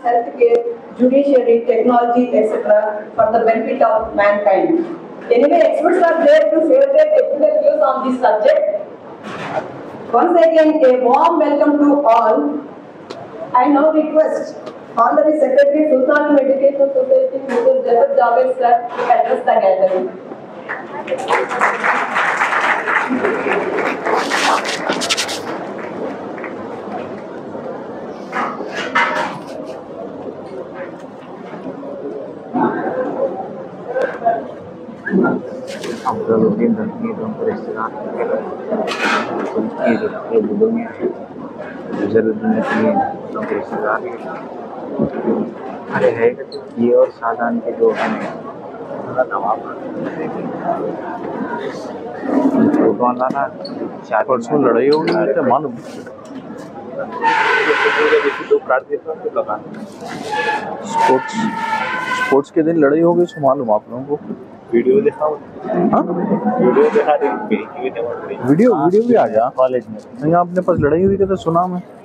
healthcare, judiciary, technology, etc. for the benefit of mankind. Anyway, experts are there to share their technical views on this subject. Once again, a warm welcome to all. I now request Honorary Secretary Sultanpur Educational Society, Mr. Jafar Javed sir, to address the gathering. Afzaluddin Nadvi पर इस्तेमाल उनकी दुनिया है अफजलुद्दीन नदवी पर इस्तेमाल अरे है ये और शाहजहां के जो है नवाब परसों लड़ाई हो गई तो मालूम स्पोर्ट्स के दिन लड़ाई हो गई तो मालूम आप लोगों को वीडियो दिखाओ वीडियो दिखा दे वीडियो भी आ गया कॉलेज में नहीं आपने पास लड़ाई हुई तो सुना मैं